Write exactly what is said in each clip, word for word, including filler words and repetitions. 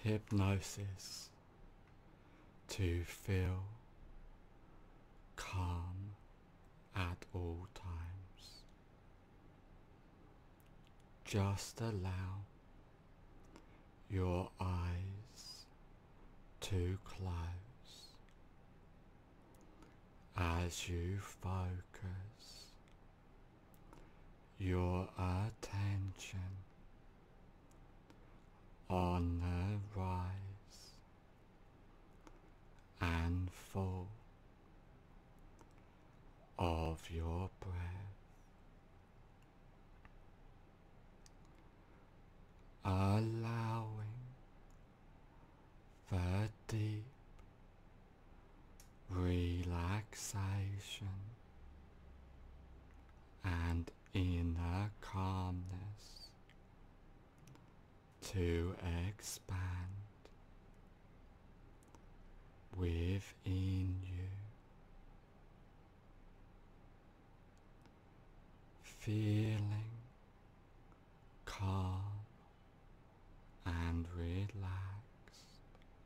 hypnosis to feel calm at all times. Just allow your eyes to close as you focus your attention on the rise and fall of your breath, allowing the deep relaxation and inner calmness to expand within you, feeling calm and relaxed.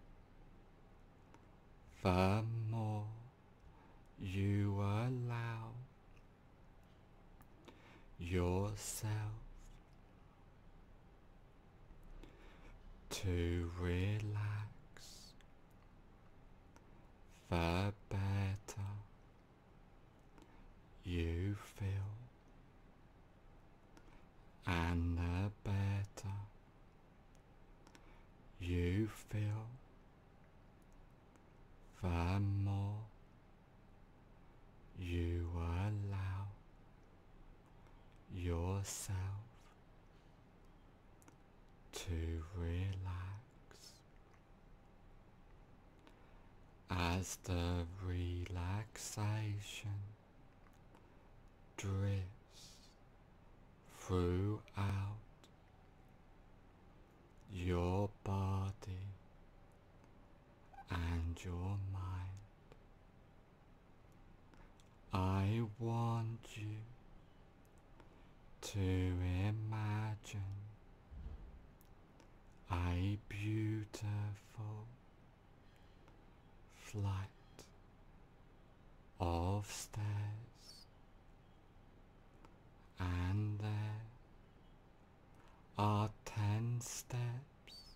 The more you allow yourself to relax, the better you feel, and the better you feel, the more you allow yourself to relax. As the relaxation drifts throughout your body and your mind, I want you to imagine a beautiful flight of stairs, and there are ten steps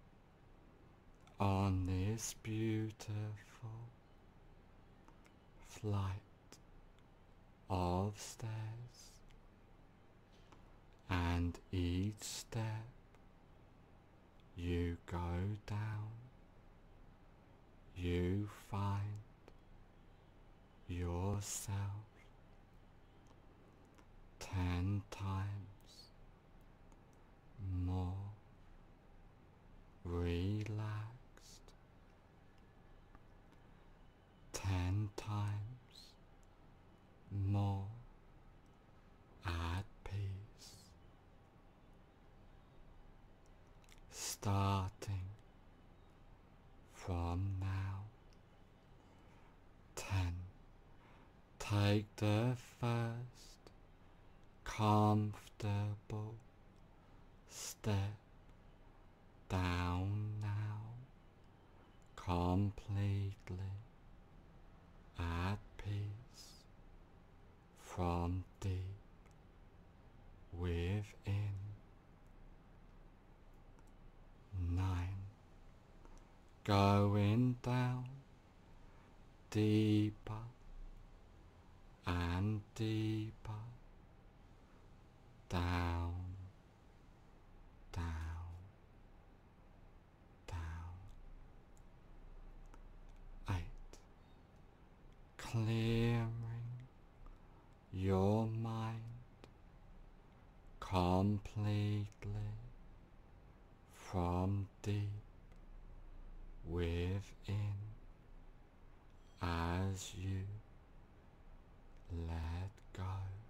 on this beautiful flight of stairs, and each step you go down, you find yourself ten times more relaxed, ten times more at peace, starting from now. Ten. Take the first comfortable step down now, completely at peace from deep within. Nine. Going down deeper and deeper, down, down, down. Eight. Clearing your mind completely from deep within as you let go.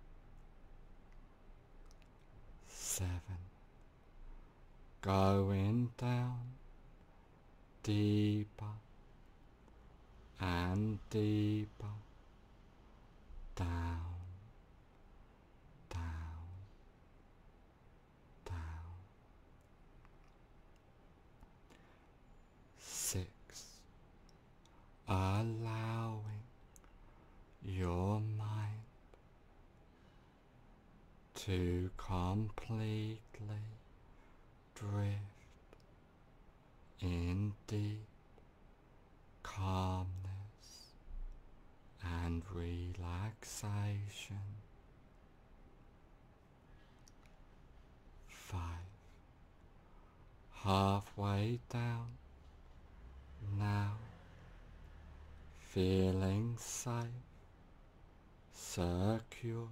Seven. Going down deeper and deeper, down, down, down. to completely drift in deep calmness and relaxation. Five. Halfway down now, feeling safe, secure,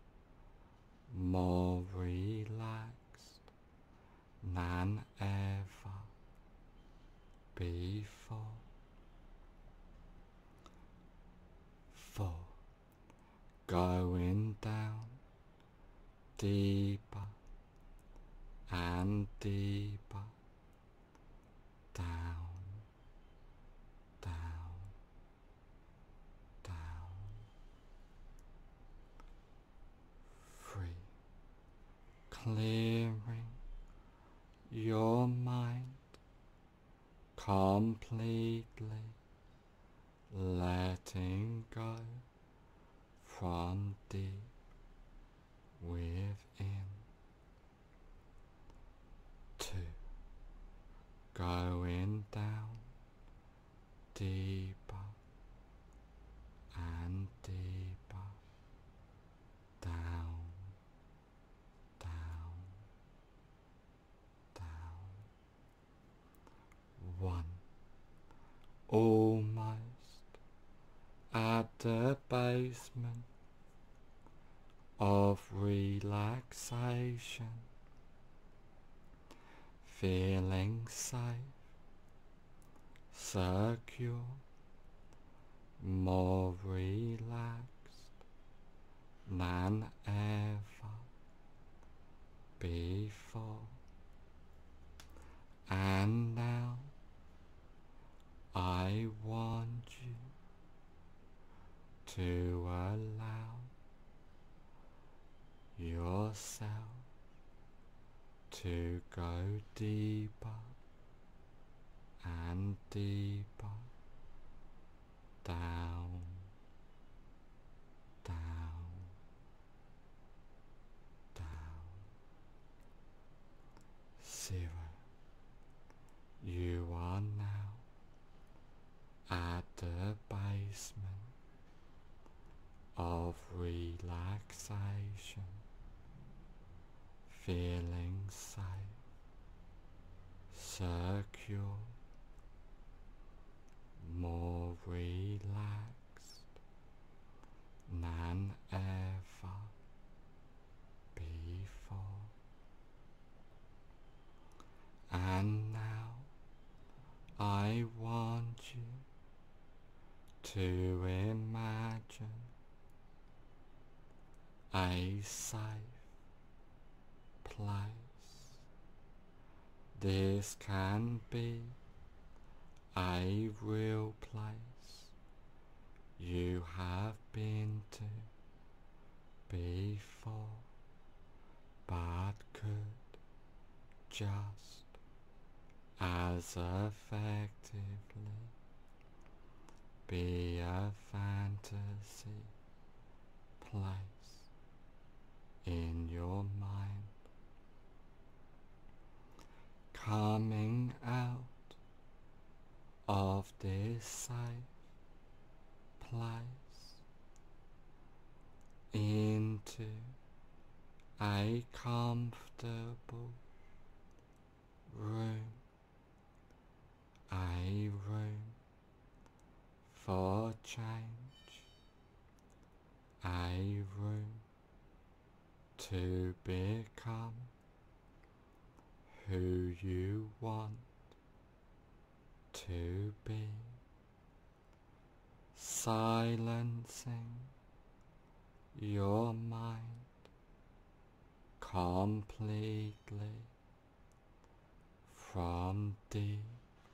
more relaxed than ever before. Four. Going down deeper and deeper, down, down, down. Three. Clearing your mind completely, letting go from deep within. Two. Going down deeper and deeper, down, down, down. One. Almost at the basement of relaxation, feeling safe, secure, more relaxed than ever before. And now I want you to allow yourself to go deeper and deeper, down, down, down. Zero. You are now at the basement of relaxation, feeling safe, secure, more relaxed than ever before. And now I want you to imagine a safe place. This can be a real place you have been to before, but could just as effectively be a fantasy place in your mind. Coming out of this safe place into a comfortable room, a room for change, a room to become who you want to be, silencing your mind completely from deep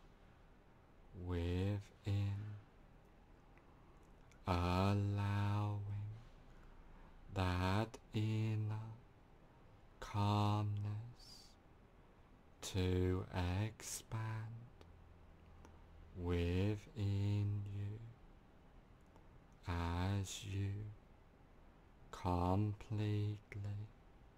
within, allowing that inner calmness to expand within you as you completely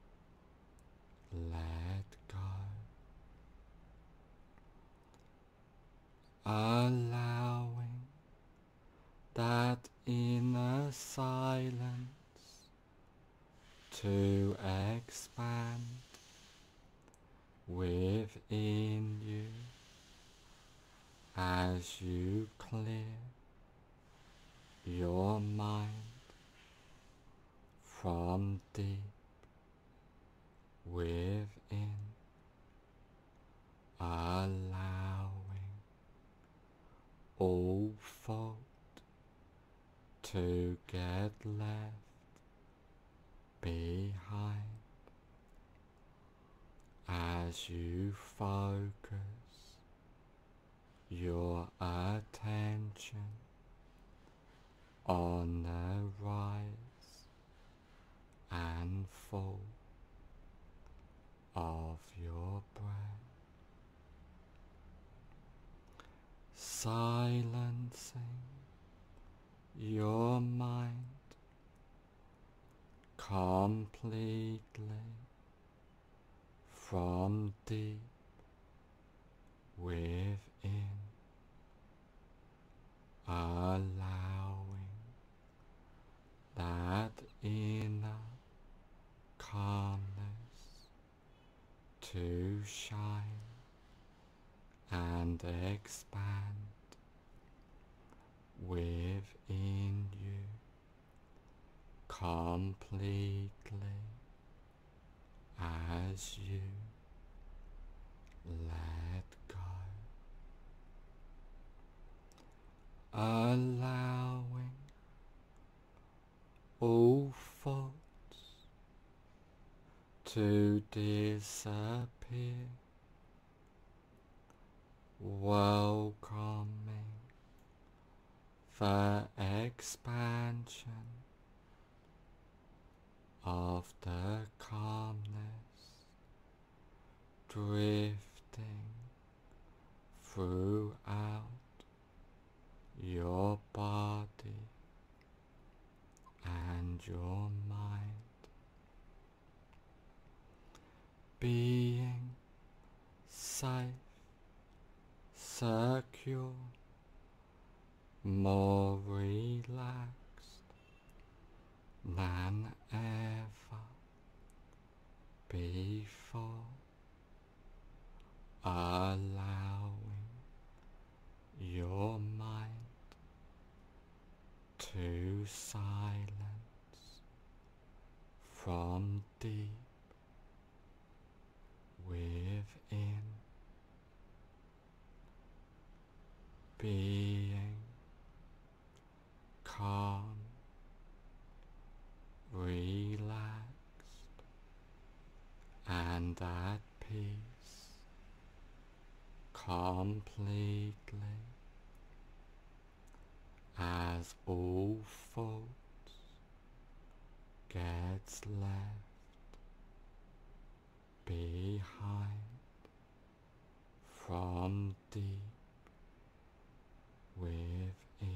within you as you clear your mind from deep within, allowing all thought to get left behind as you focus your attention on the rise and fall of your breath, silencing your mind completely from deep within, allowing that inner calmness to shine and expand within you completely as you let go, allowing all thoughts to disappear, welcoming the expansion of the calmness drifting throughout your body and your mind, being safe, secure, more relaxed than ever before, allowing your mind to silence from deep within, being calm, relaxed, and at peace completely as all thoughts gets left behind from deep within,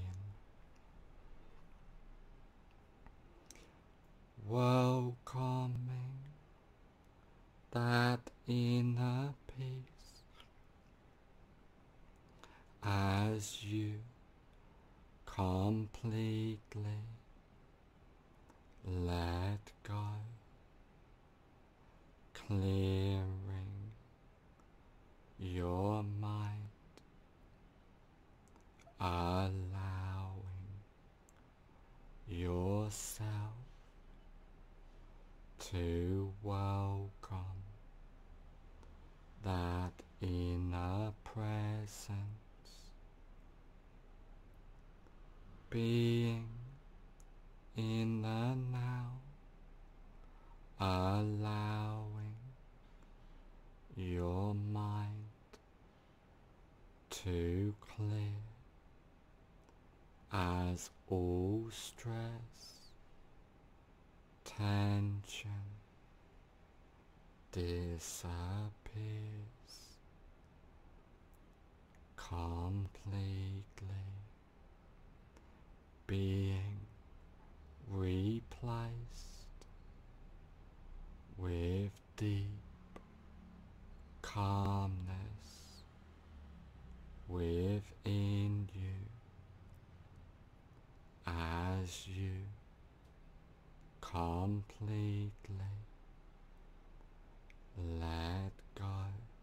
welcoming that inner peace as you completely let go, clearing your mind, allowing yourself to welcome that inner presence, being in the now, allowing your mind to clear as all stress, tension disappears completely, being replaced with deep calmness within you as you completely let go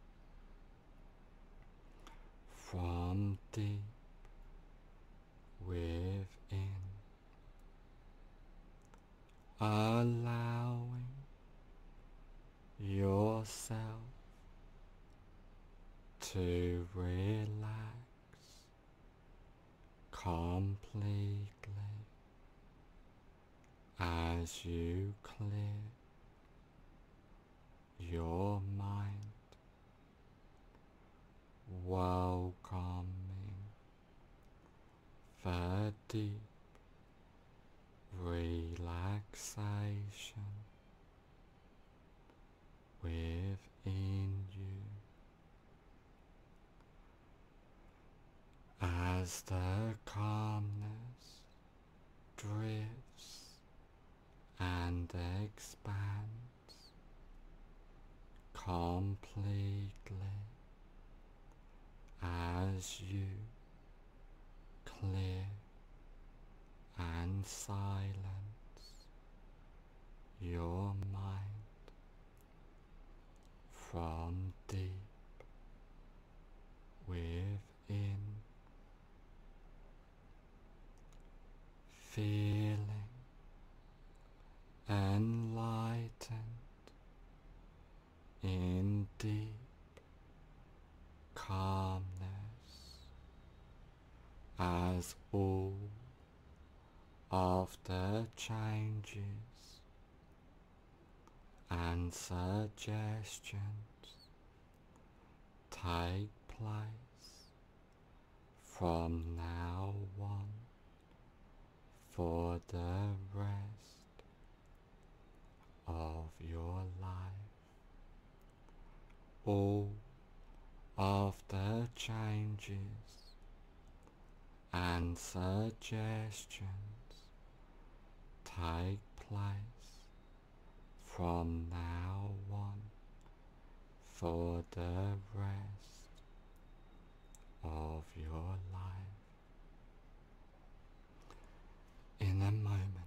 yourself to relax completely as you clear your mind, welcoming the deep relaxation within you as the calmness drifts and expands completely as you clear and silence your mind from deep within, feeling enlightened in deep calmness as all of the changes and suggestions take place from now on for the rest of your life. All of the changes and suggestions take place from now on for the rest of your life. In a moment,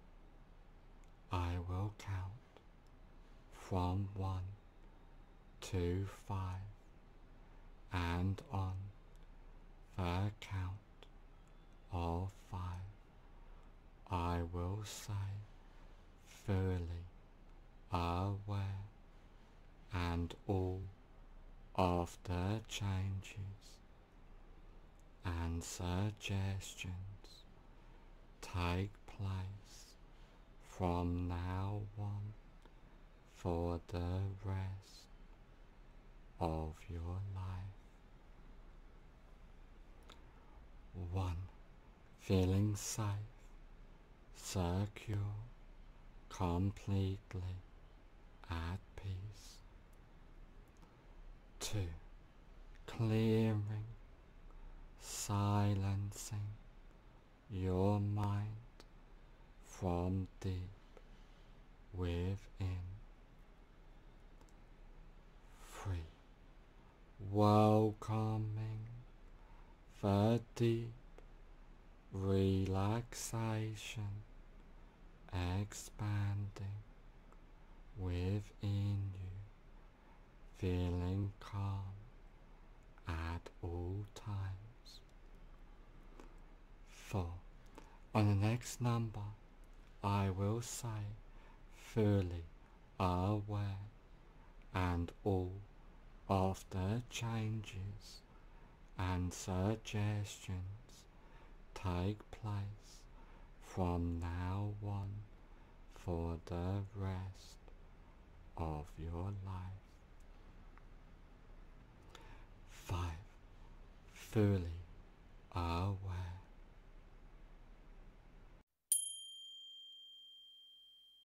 I will count from one to five, and on the count of five, I will say fully aware, and all of the changes and suggestions take place from now on for the rest of your life. One, feeling safe, secure, completely at peace. Two, clearing, silencing your mind from deep within. Three, welcoming the deep relaxation expanding within you, feeling calm at all times. Four, on the next number, I will say fully aware, and all of the changes and suggestions take place from now on for the rest of your life. Five, fully aware,